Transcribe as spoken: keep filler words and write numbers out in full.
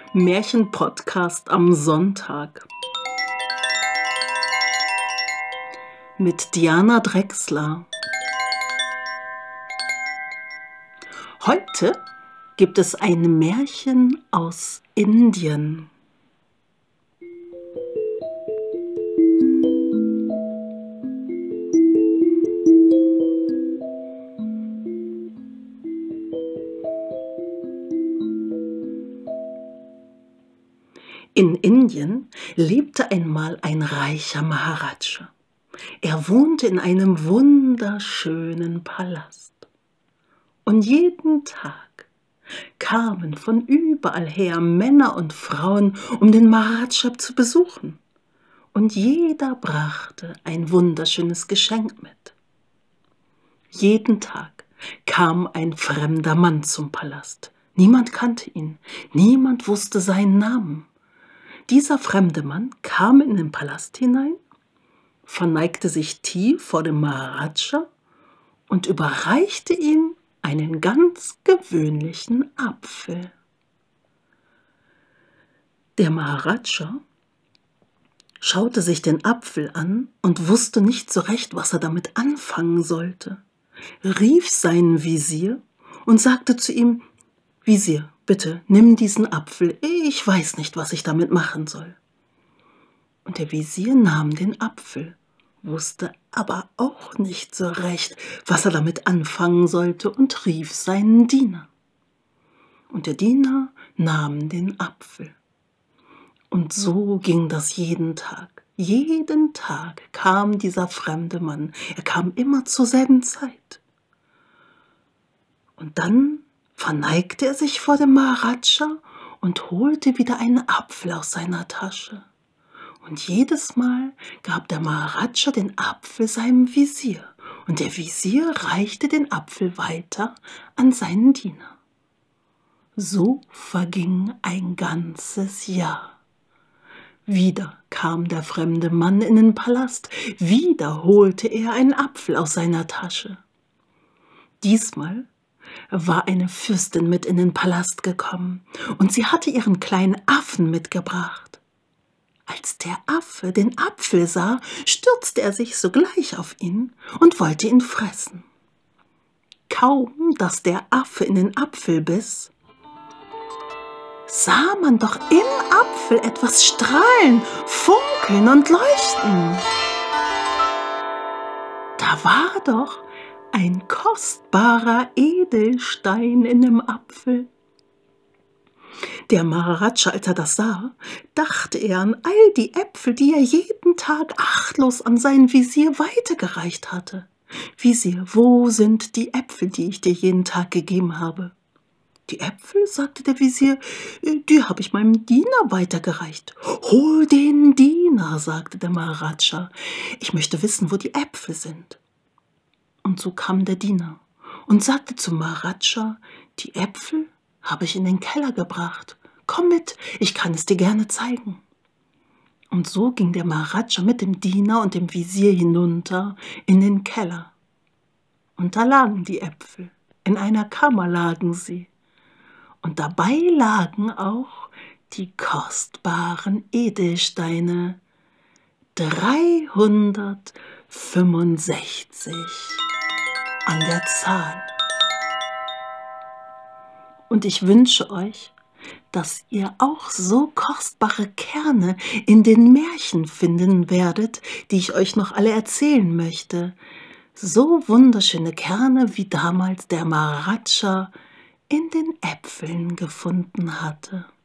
Märchenpodcast am Sonntag mit Diana Drechsler. Heute gibt es ein Märchen aus Indien. In Indien lebte einmal ein reicher Maharaja. Er wohnte in einem wunderschönen Palast. Und jeden Tag kamen von überall her Männer und Frauen, um den Maharaja zu besuchen. Und jeder brachte ein wunderschönes Geschenk mit. Jeden Tag kam ein fremder Mann zum Palast. Niemand kannte ihn, niemand wusste seinen Namen. Dieser fremde Mann kam in den Palast hinein, verneigte sich tief vor dem Maharaja und überreichte ihm einen ganz gewöhnlichen Apfel. Der Maharaja schaute sich den Apfel an und wusste nicht so recht, was er damit anfangen sollte, rief seinen Visier und sagte zu ihm: Visier, bitte, nimm diesen Apfel, ich weiß nicht, was ich damit machen soll. Und der Visier nahm den Apfel, wusste aber auch nicht so recht, was er damit anfangen sollte, und rief seinen Diener. Und der Diener nahm den Apfel. Und so ging das jeden Tag. Jeden Tag kam dieser fremde Mann. Er kam immer zur selben Zeit. Und dann verneigte er sich vor dem Maharaja und holte wieder einen Apfel aus seiner Tasche. Und jedes Mal gab der Maharaja den Apfel seinem Visier, und der Visier reichte den Apfel weiter an seinen Diener. So verging ein ganzes Jahr. Wieder kam der fremde Mann in den Palast, wieder holte er einen Apfel aus seiner Tasche. Diesmal war eine Fürstin mit in den Palast gekommen, und sie hatte ihren kleinen Affen mitgebracht. Als der Affe den Apfel sah, stürzte er sich sogleich auf ihn und wollte ihn fressen. Kaum, dass der Affe in den Apfel biss, sah man doch im Apfel etwas strahlen, funkeln und leuchten. Da war doch ein kostbarer Edelstein in dem Apfel. Der Maharaja, als er das sah, dachte er an all die Äpfel, die er jeden Tag achtlos an seinen Visier weitergereicht hatte. Visier, wo sind die Äpfel, die ich dir jeden Tag gegeben habe? Die Äpfel, sagte der Visier, die habe ich meinem Diener weitergereicht. Hol den Diener, sagte der Maharaja. Ich möchte wissen, wo die Äpfel sind. Und so kam der Diener und sagte zum Maharaja: Die Äpfel habe ich in den Keller gebracht. Komm mit, ich kann es dir gerne zeigen. Und so ging der Maharaja mit dem Diener und dem Visier hinunter in den Keller. Und da lagen die Äpfel, in einer Kammer lagen sie. Und dabei lagen auch die kostbaren Edelsteine, dreihundertfünfundsechzig an der Zahl. Und ich wünsche euch, dass ihr auch so kostbare Kerne in den Märchen finden werdet, die ich euch noch alle erzählen möchte. So wunderschöne Kerne, wie damals der Maharaja in den Äpfeln gefunden hatte.